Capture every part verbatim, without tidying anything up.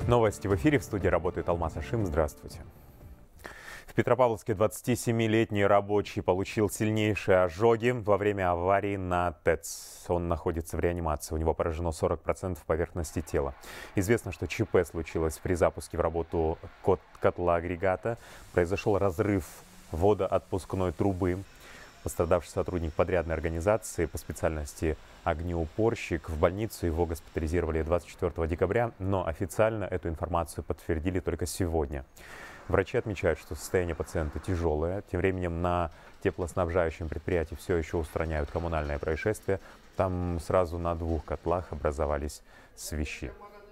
Новости в эфире. В студии работает Алмаз Ашим. Здравствуйте. В Петропавловске двадцатисемилетний рабочий получил сильнейшие ожоги во время аварии на ТЭЦ. Он находится в реанимации. У него поражено сорок процентов поверхности тела. Известно, что ЧП случилось при запуске в работу котла агрегата. Произошел разрыв водоотпускной трубы. Пострадавший сотрудник подрядной организации по специальности огнеупорщик. В больницу его госпитализировали двадцать четвёртого декабря, но официально эту информацию подтвердили только сегодня. Врачи отмечают, что состояние пациента тяжелое. Тем временем на теплоснабжающем предприятии все еще устраняют коммунальное происшествие. Там сразу на двух котлах образовались свищи.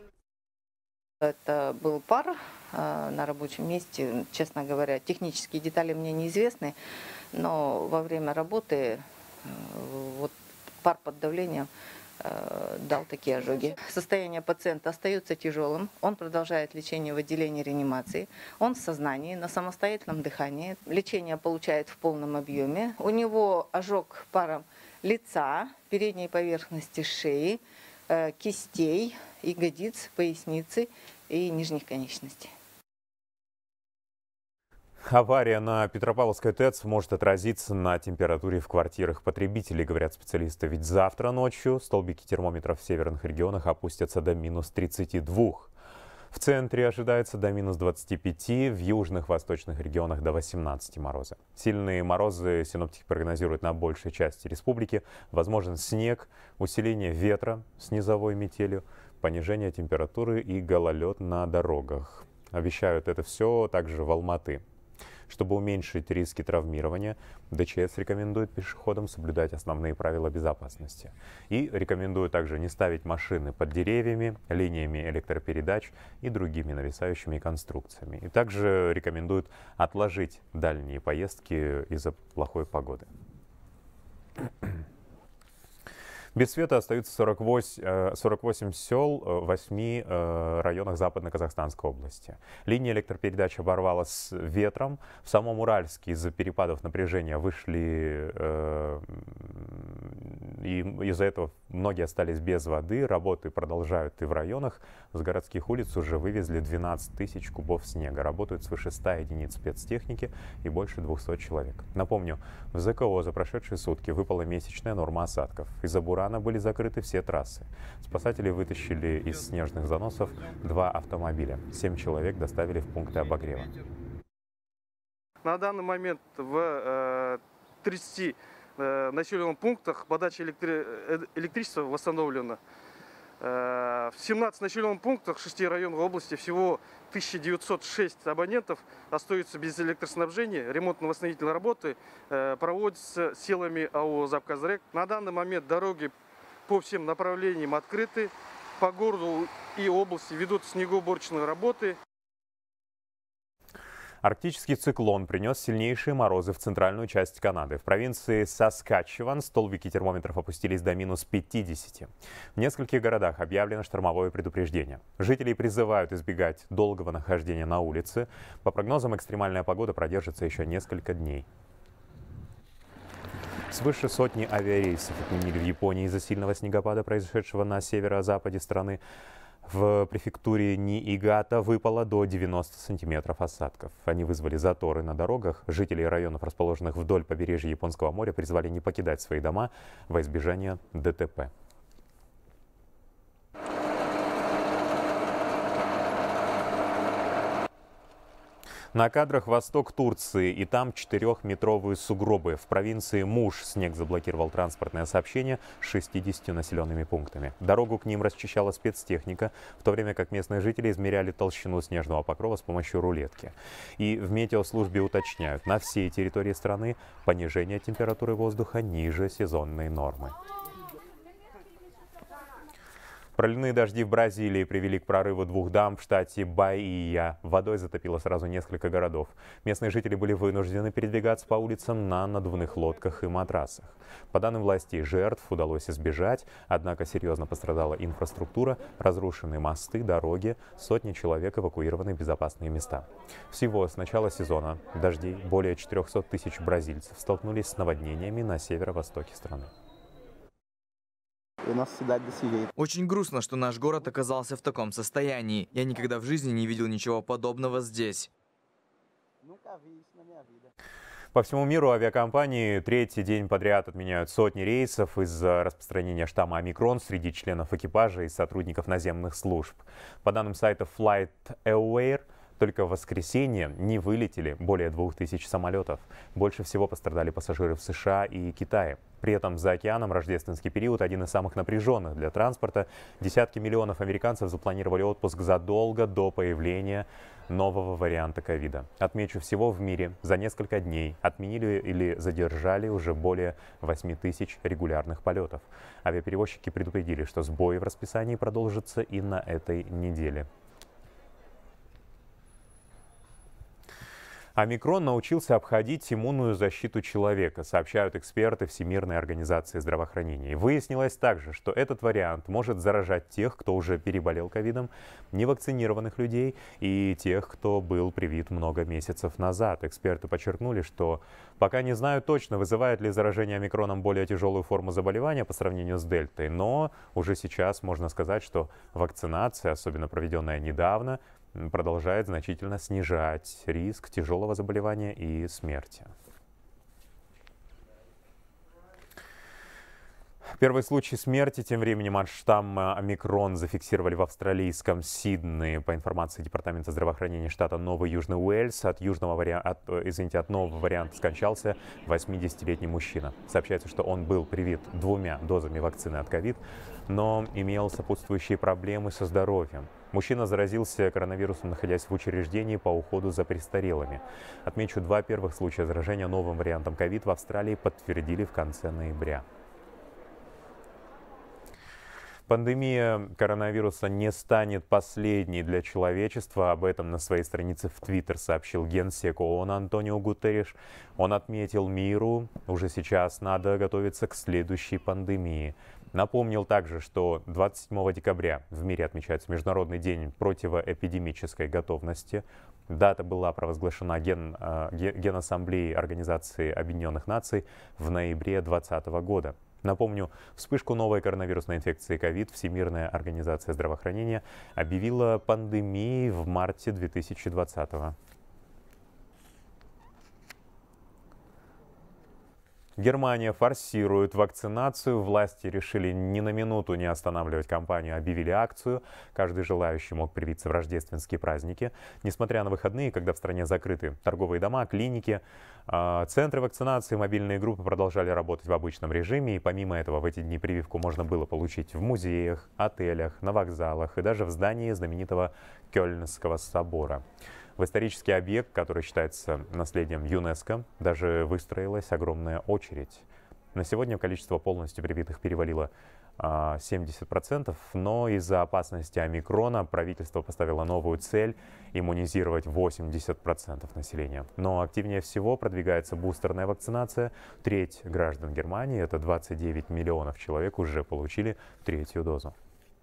Это был пар э, на рабочем месте. Честно говоря, технические детали мне неизвестны, но во время работы э, вот пар под давлением э, дал такие ожоги. Состояние пациента остается тяжелым. Он продолжает лечение в отделении реанимации. Он в сознании, на самостоятельном дыхании. Лечение получает в полном объеме. У него ожог паром лица, передней поверхности шеи, э, кистей, ягодиц, поясницы и нижних конечностей. Авария на Петропавловской ТЭЦ может отразиться на температуре в квартирах потребителей, говорят специалисты. Ведь завтра ночью столбики термометров в северных регионах опустятся до минус тридцати двух. В центре ожидается до минус двадцати пяти, в южных восточных регионах до восемнадцати мороза. Сильные морозы синоптики прогнозируют на большей части республики. Возможен снег, усиление ветра с низовой метелью, понижение температуры и гололед на дорогах. Обещают это все также в Алматы. Чтобы уменьшить риски травмирования, ДЧС рекомендует пешеходам соблюдать основные правила безопасности. И рекомендуют также не ставить машины под деревьями, линиями электропередач и другими нависающими конструкциями. И также рекомендуют отложить дальние поездки из-за плохой погоды. Без света остаются сорок восемь, сорок восемь сел в восьми районах Западно-Казахстанской области. Линия электропередач оборвалась ветром. В самом Уральске из-за перепадов напряжения вышли, и из-за этого многие остались без воды. Работы продолжают и в районах. С городских улиц уже вывезли двенадцать тысяч кубов снега. Работают свыше ста единиц спецтехники и больше двухсот человек. Напомню, в ЗКО за прошедшие сутки выпала месячная норма осадков. Из-за бурана были закрыты все трассы. Спасатели вытащили из снежных заносов два автомобиля. Семь человек доставили в пункты обогрева. На данный момент в э, тридцати э, населенных пунктах подача электри... электричества восстановлена. Э, в семнадцати населенных пунктах шести районов области всего тысяча девятьсот шесть абонентов остаются без электроснабжения. Ремонтно-восстановительные работы э, проводятся силами АО «Запказрек». На данный момент дороги по всем направлениям открыты. По городу и области ведут снегоуборочные работы. Арктический циклон принес сильнейшие морозы в центральную часть Канады. В провинции Саскатчеван столбики термометров опустились до минус пятидесяти. В нескольких городах объявлено штормовое предупреждение. Жителей призывают избегать долгого нахождения на улице. По прогнозам, экстремальная погода продержится еще несколько дней. Свыше сотни авиарейсов отменили в Японии из-за сильного снегопада, произошедшего на северо-западе страны. В префектуре Ниигата выпало до девяноста сантиметров осадков. Они вызвали заторы на дорогах. Жителей районов, расположенных вдоль побережья Японского моря, призвали не покидать свои дома во избежание ДТП. На кадрах восток Турции, и там четырехметровые сугробы. В провинции Муш снег заблокировал транспортное сообщение с шестьюдесятью населенными пунктами. Дорогу к ним расчищала спецтехника, в то время как местные жители измеряли толщину снежного покрова с помощью рулетки. И в метеослужбе уточняют, на всей территории страны понижение температуры воздуха ниже сезонной нормы. Проливные дожди в Бразилии привели к прорыву двух дам в штате Баия. Водой затопило сразу несколько городов. Местные жители были вынуждены передвигаться по улицам на надувных лодках и матрасах. По данным властей, жертв удалось избежать, однако серьезно пострадала инфраструктура, разрушены мосты, дороги, сотни человек эвакуированы в безопасные места. Всего с начала сезона дождей более четырёхсот тысяч бразильцев столкнулись с наводнениями на северо-востоке страны. Очень грустно, что наш город оказался в таком состоянии. Я никогда в жизни не видел ничего подобного здесь. По всему миру авиакомпании третий день подряд отменяют сотни рейсов из-за распространения штамма омикрон среди членов экипажа и сотрудников наземных служб. По данным сайта FlightAware, только в воскресенье не вылетели более двух тысяч самолетов. Больше всего пострадали пассажиры в США и Китае. При этом за океаном рождественский период один из самых напряженных для транспорта. Десятки миллионов американцев запланировали отпуск задолго до появления нового варианта ковида. Отмечу, всего в мире за несколько дней отменили или задержали уже более восьми тысяч регулярных полетов. Авиаперевозчики предупредили, что сбои в расписании продолжатся и на этой неделе. Омикрон научился обходить иммунную защиту человека, сообщают эксперты Всемирной организации здравоохранения. Выяснилось также, что этот вариант может заражать тех, кто уже переболел ковидом, невакцинированных людей и тех, кто был привит много месяцев назад. Эксперты подчеркнули, что пока не знают точно, вызывает ли заражение омикроном более тяжелую форму заболевания по сравнению с дельтой, но уже сейчас можно сказать, что вакцинация, особенно проведенная недавно, продолжает значительно снижать риск тяжелого заболевания и смерти. Первый случай смерти тем временем от штамма омикрон зафиксировали в австралийском Сиднее. По информации Департамента здравоохранения штата Новый Южный Уэльс, от, южного вариа... от, извините, от нового варианта скончался восьмидесятилетний мужчина. Сообщается, что он был привит двумя дозами вакцины от ковид, но имел сопутствующие проблемы со здоровьем. Мужчина заразился коронавирусом, находясь в учреждении по уходу за престарелыми. Отмечу, два первых случая заражения новым вариантом ковид в Австралии подтвердили в конце ноября. Пандемия коронавируса не станет последней для человечества. Об этом на своей странице в Твиттер сообщил генсек ООН Антонио Гутерриш. Он отметил миру, уже сейчас надо готовиться к следующей пандемии. Напомнил также, что двадцать седьмого декабря в мире отмечается Международный день противоэпидемической готовности. Дата была провозглашена Ген, Генассамблеей Организации Объединенных Наций в ноябре две тысячи двадцатого года. Напомню, вспышку новой коронавирусной инфекции ковид Всемирная организация здравоохранения объявила пандемией в марте две тысячи двадцатого. Германия форсирует вакцинацию. Власти решили ни на минуту не останавливать кампанию, объявили акцию. Каждый желающий мог привиться в рождественские праздники. Несмотря на выходные, когда в стране закрыты торговые дома, клиники, центры вакцинации, мобильные группы продолжали работать в обычном режиме. И помимо этого, в эти дни прививку можно было получить в музеях, отелях, на вокзалах и даже в здании знаменитого Кёльнского собора. В исторический объект, который считается наследием ЮНЕСКО, даже выстроилась огромная очередь. На сегодня количество полностью привитых перевалило а, семьдесят процентов, но из-за опасности омикрона правительство поставило новую цель – иммунизировать восемьдесят процентов населения. Но активнее всего продвигается бустерная вакцинация. Треть граждан Германии, это двадцать девять миллионов человек, уже получили третью дозу.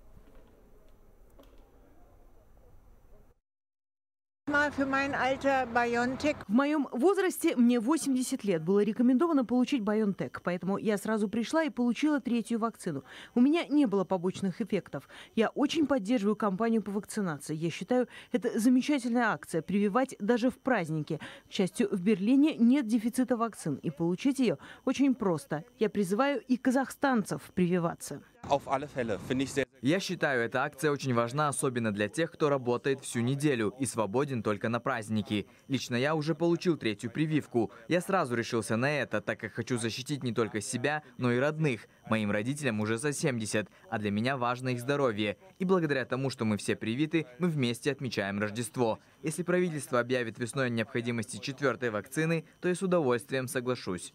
В моем возрасте, мне восемьдесят лет, было рекомендовано получить BioNTech, поэтому я сразу пришла и получила третью вакцину. У меня не было побочных эффектов. Я очень поддерживаю кампанию по вакцинации. Я считаю, это замечательная акция – прививать даже в праздники. К счастью, в Берлине нет дефицита вакцин, и получить ее очень просто. Я призываю и казахстанцев прививаться. Я считаю, эта акция очень важна, особенно для тех, кто работает всю неделю и свободен только на праздники. Лично я уже получил третью прививку. Я сразу решился на это, так как хочу защитить не только себя, но и родных. Моим родителям уже за семьдесят, а для меня важно их здоровье. И благодаря тому, что мы все привиты, мы вместе отмечаем Рождество. Если правительство объявит весной о необходимости четвертой вакцины, то я с удовольствием соглашусь.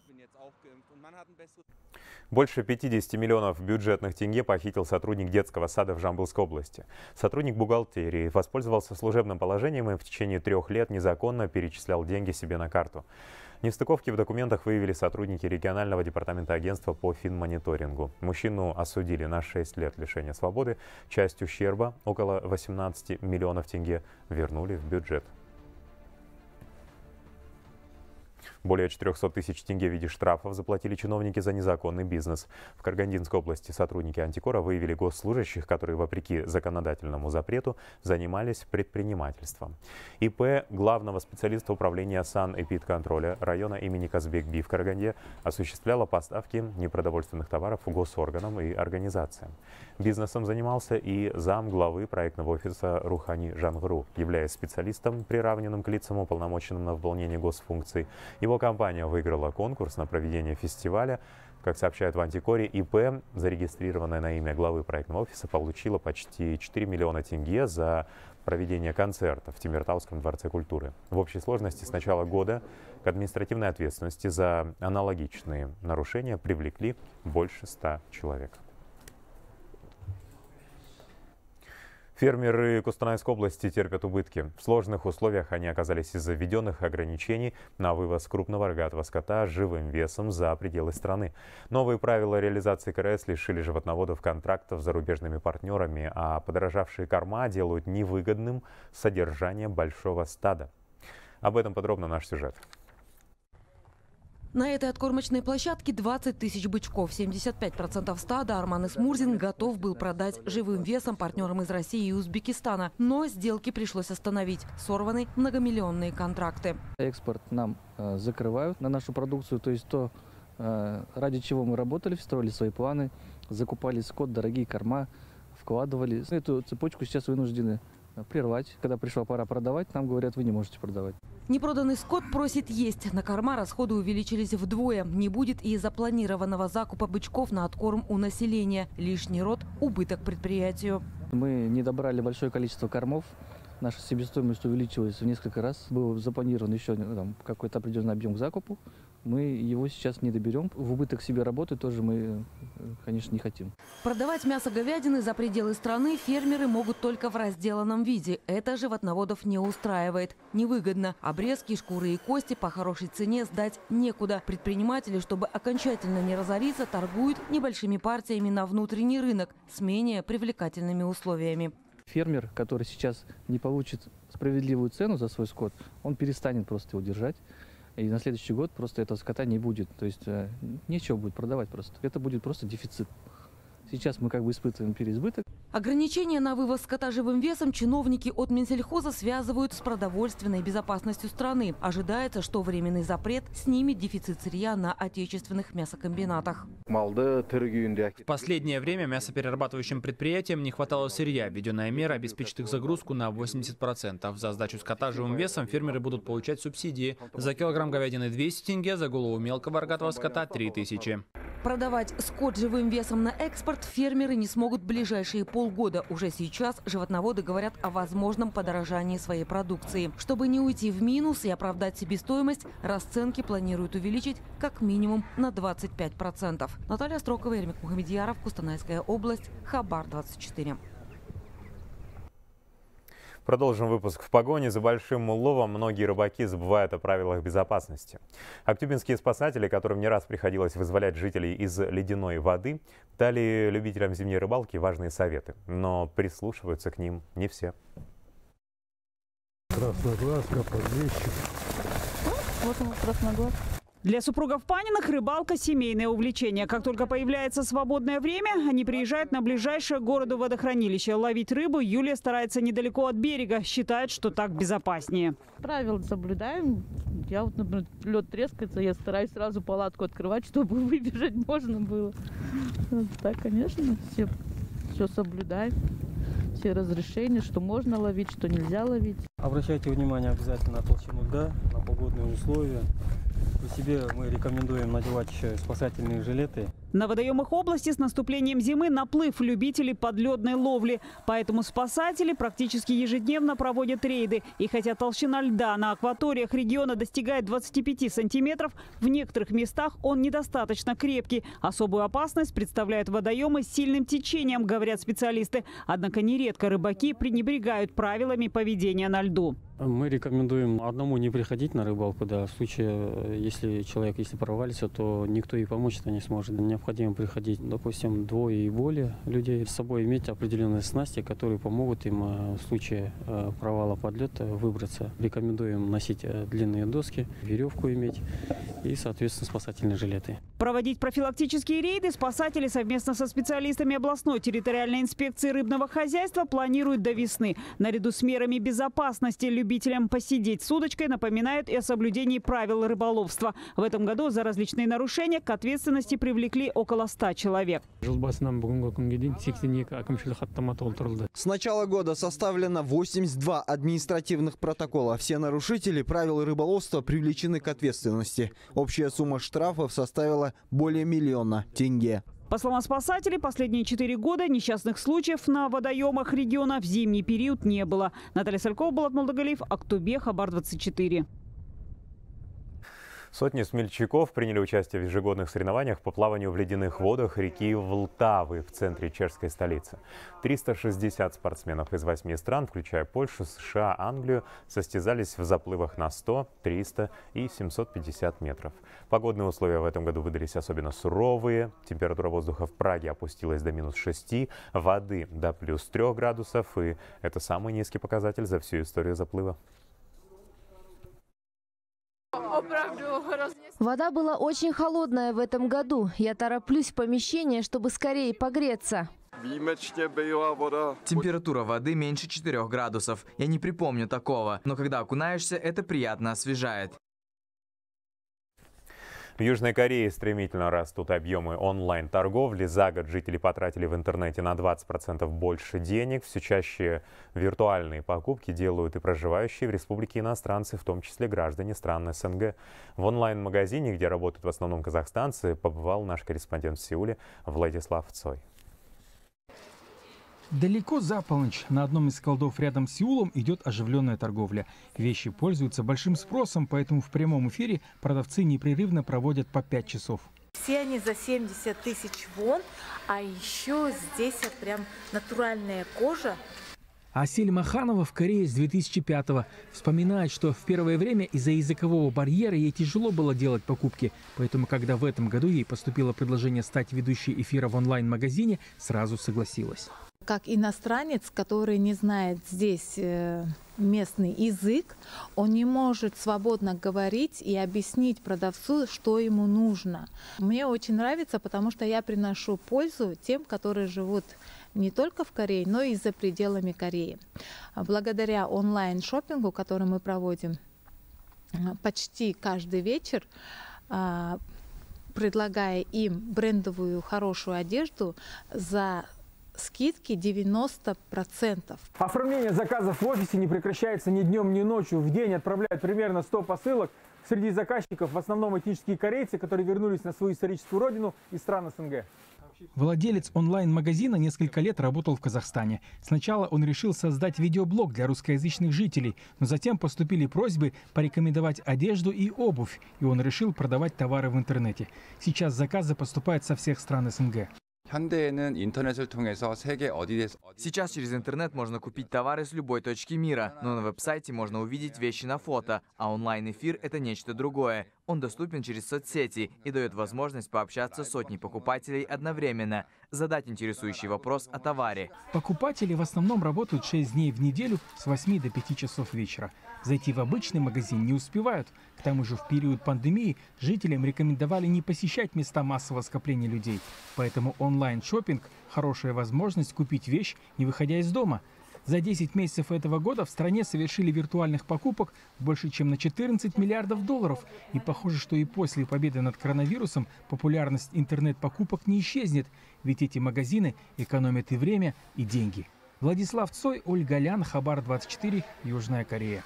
Больше пятидесяти миллионов бюджетных тенге похитил сотрудник детского сада в Жамбылской области. Сотрудник бухгалтерии воспользовался служебным положением и в течение трех лет незаконно перечислял деньги себе на карту. Нестыковки в документах выявили сотрудники регионального департамента агентства по финмониторингу. Мужчину осудили на шесть лет лишения свободы. Часть ущерба, около восемнадцати миллионов тенге, вернули в бюджет. Более четырёхсот тысяч тенге в виде штрафов заплатили чиновники за незаконный бизнес. В Карагандинской области сотрудники антикора выявили госслужащих, которые, вопреки законодательному запрету, занимались предпринимательством. ИП главного специалиста управления санэпидконтроля района имени Казбек-Би в Караганде осуществляла поставки непродовольственных товаров госорганам и организациям. Бизнесом занимался и зам главы проектного офиса Рухани Жангру, являясь специалистом, приравненным к лицам, уполномоченным на выполнение госфункций. Его компания выиграла конкурс на проведение фестиваля. Как сообщают в антикоре, ИП, зарегистрированная на имя главы проектного офиса, получила почти четыре миллиона тенге за проведение концерта в Темиртауском дворце культуры. В общей сложности с начала года к административной ответственности за аналогичные нарушения привлекли больше ста человек. Фермеры Костанайской области терпят убытки. В сложных условиях они оказались из-за введенных ограничений на вывоз крупного рогатого скота живым весом за пределы страны. Новые правила реализации КРС лишили животноводов контрактов с зарубежными партнерами, а подорожавшие корма делают невыгодным содержание большого стада. Об этом подробно наш сюжет. На этой откормочной площадке двадцать тысяч бычков. семьдесят пять процентов стада Арман Исмурзин готов был продать живым весом партнерам из России и Узбекистана. Но сделки пришлось остановить. Сорваны многомиллионные контракты. Экспорт нам э, закрывают на нашу продукцию. То есть то, э, ради чего мы работали, строили свои планы, закупали скот, дорогие корма, вкладывали. Эту цепочку сейчас вынуждены прервать. Когда пришла пора продавать, нам говорят, вы не можете продавать. Непроданный скот просит есть. На корма расходы увеличились вдвое. Не будет и запланированного закупа бычков на откорм у населения. Лишний род – убыток предприятию. Мы не добрали большое количество кормов. Наша себестоимость увеличилась в несколько раз. Был запланирован еще ну, какой-то определенный объем к закупу. Мы его сейчас не доберем. В убыток себе работы тоже мы, конечно, не хотим. Продавать мясо говядины за пределы страны фермеры могут только в разделанном виде. Это животноводов не устраивает. Невыгодно. Обрезки, шкуры и кости по хорошей цене сдать некуда. Предприниматели, чтобы окончательно не разориться, торгуют небольшими партиями на внутренний рынок с менее привлекательными условиями. Фермер, который сейчас не получит справедливую цену за свой скот, он перестанет просто его держать. И на следующий год просто этого скота не будет. То есть э, нечего будет продавать просто. Это будет просто дефицит. Сейчас мы как бы испытываем переизбыток. Ограничения на вывоз скота живым весом чиновники от Минсельхоза связывают с продовольственной безопасностью страны. Ожидается, что временный запрет снимет дефицит сырья на отечественных мясокомбинатах. В последнее время мясоперерабатывающим предприятиям не хватало сырья. Введенная мера обеспечит их загрузку на восемьдесят процентов. За сдачу скота живым весом фермеры будут получать субсидии. За килограмм говядины двести тенге, за голову мелкого рогатого скота три тысячи. Продавать скот живым весом на экспорт фермеры не смогут в ближайшие полгода. Уже сейчас животноводы говорят о возможном подорожании своей продукции. Чтобы не уйти в минус и оправдать себестоимость, расценки планируют увеличить как минимум на двадцать пять процентов. Наталья Строкова, Ермек Мухамедьяров, Костанайская область, Хабар двадцать четыре. Продолжим выпуск в погоне. За большим уловом многие рыбаки забывают о правилах безопасности. Актюбинские спасатели, которым не раз приходилось вызволять жителей из ледяной воды, дали любителям зимней рыбалки важные советы. Но прислушиваются к ним не все. Красноглазка, подлещик. Вот он, красноглаз. Для супругов Паниных рыбалка – семейное увлечение. Как только появляется свободное время, они приезжают на ближайшее к городу водохранилище. Ловить рыбу Юлия старается недалеко от берега. Считает, что так безопаснее. Правила соблюдаем. Я вот, например, лед трескается, я стараюсь сразу палатку открывать, чтобы выбежать можно было. Вот так, конечно, все, все соблюдаем. Все разрешения, что можно ловить, что нельзя ловить. Обращайте внимание обязательно на толщину льда, на погодные условия. При себе мы рекомендуем надевать еще спасательные жилеты. На водоемах области с наступлением зимы наплыв любителей подледной ловли. Поэтому спасатели практически ежедневно проводят рейды. И хотя толщина льда на акваториях региона достигает двадцати пяти сантиметров, в некоторых местах он недостаточно крепкий. Особую опасность представляют водоемы с сильным течением, говорят специалисты. Однако нередко рыбаки пренебрегают правилами поведения на льду. Мы рекомендуем одному не приходить на рыбалку. Да. В случае, если человек если провалится, то никто и помочь-то не сможет. Необходимо необходимо приходить, допустим, двое и более людей, с собой иметь определенные снасти, которые помогут им в случае провала подлета выбраться. Рекомендуем носить длинные доски, веревку иметь и, соответственно, спасательные жилеты. Проводить профилактические рейды спасатели совместно со специалистами областной территориальной инспекции рыбного хозяйства планируют до весны. Наряду с мерами безопасности любителям посидеть с удочкой напоминают и о соблюдении правил рыболовства. В этом году за различные нарушения к ответственности привлекли около ста человек. С начала года составлено восемьдесят два административных протокола. Все нарушители правил рыболовства привлечены к ответственности. Общая сумма штрафов составила более миллиона тенге. По словам спасателей, последние четыре года несчастных случаев на водоемах региона в зимний период не было. Наталья Салькова, Булат Молдогалиев, Актубе, Хабар двадцать четыре. Сотни смельчаков приняли участие в ежегодных соревнованиях по плаванию в ледяных водах реки Влтавы в центре чешской столицы. триста шестьдесят спортсменов из восьми стран, включая Польшу, США, Англию, состязались в заплывах на сто, триста и семьсот пятьдесят метров. Погодные условия в этом году выдались особенно суровые. Температура воздуха в Праге опустилась до минус шести, воды до плюс трех градусов. И это самый низкий показатель за всю историю заплыва. Вода была очень холодная в этом году. Я тороплюсь в помещение, чтобы скорее погреться. Температура воды меньше четырёх градусов. Я не припомню такого. Но когда окунаешься, это приятно освежает. В Южной Корее стремительно растут объемы онлайн-торговли. За год жители потратили в интернете на двадцать процентов больше денег. Все чаще виртуальные покупки делают и проживающие в республике иностранцы, в том числе граждане стран СНГ. В онлайн-магазине, где работают в основном казахстанцы, побывал наш корреспондент в Сеуле Владислав Цой. Далеко за полночь на одном из складов рядом с Сеулом идет оживленная торговля. Вещи пользуются большим спросом, поэтому в прямом эфире продавцы непрерывно проводят по пять часов. Все они за семьдесят тысяч вон, а еще здесь прям натуральная кожа. Асель Маханова в Корее с две тысячи пятого. Вспоминает, что в первое время из-за языкового барьера ей тяжело было делать покупки. Поэтому, когда в этом году ей поступило предложение стать ведущей эфира в онлайн-магазине, сразу согласилась. Как иностранец, который не знает здесь местный язык, он не может свободно говорить и объяснить продавцу, что ему нужно. Мне очень нравится, потому что я приношу пользу тем, которые живут не только в Корее, но и за пределами Кореи. Благодаря онлайн-шоппингу, который мы проводим почти каждый вечер, предлагая им брендовую хорошую одежду за скидки девяносто процентов. Оформление заказов в офисе не прекращается ни днем, ни ночью. В день отправляют примерно сто посылок. Среди заказчиков в основном этнические корейцы, которые вернулись на свою историческую родину из стран СНГ. Владелец онлайн-магазина несколько лет работал в Казахстане. Сначала он решил создать видеоблог для русскоязычных жителей, но затем поступили просьбы порекомендовать одежду и обувь, и он решил продавать товары в интернете. Сейчас заказы поступают со всех стран СНГ. Сейчас через интернет можно купить товары с любой точки мира, но на веб-сайте можно увидеть вещи на фото, а онлайн-эфир – это нечто другое. Он доступен через соцсети и дает возможность пообщаться с сотней покупателей одновременно, задать интересующий вопрос о товаре. Покупатели в основном работают шесть дней в неделю с восьми до пяти часов вечера. Зайти в обычный магазин не успевают. К тому же в период пандемии жителям рекомендовали не посещать места массового скопления людей. Поэтому онлайн-шоппинг – хорошая возможность купить вещь, не выходя из дома. За десять месяцев этого года в стране совершили виртуальных покупок больше, чем на четырнадцать миллиардов долларов. И похоже, что и после победы над коронавирусом популярность интернет-покупок не исчезнет, ведь эти магазины экономят и время, и деньги. Владислав Цой, Ольга Лян, Хабар двадцать четыре, Южная Корея.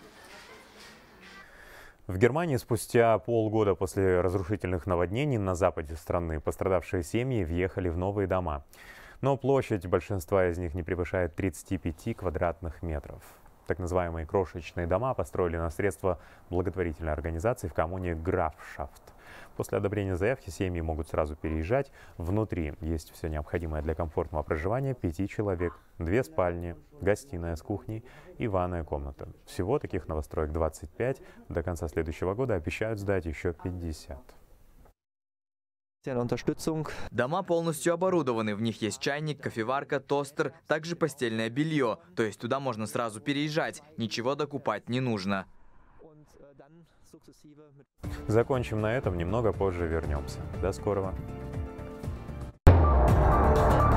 В Германии спустя полгода после разрушительных наводнений на западе страны пострадавшие семьи въехали в новые дома. Но площадь большинства из них не превышает тридцати пяти квадратных метров. Так называемые крошечные дома построили на средства благотворительной организации в коммуне Графшафт. После одобрения заявки семьи могут сразу переезжать. Внутри есть все необходимое для комфортного проживания пяти человек. Две спальни, гостиная с кухней и ванная комната. Всего таких новостроек двадцать пять. До конца следующего года обещают сдать еще пятьдесят. Дома полностью оборудованы, в них есть чайник, кофеварка, тостер, также постельное белье. То есть туда можно сразу переезжать, ничего докупать не нужно. Закончим на этом, немного позже вернемся. До скорого.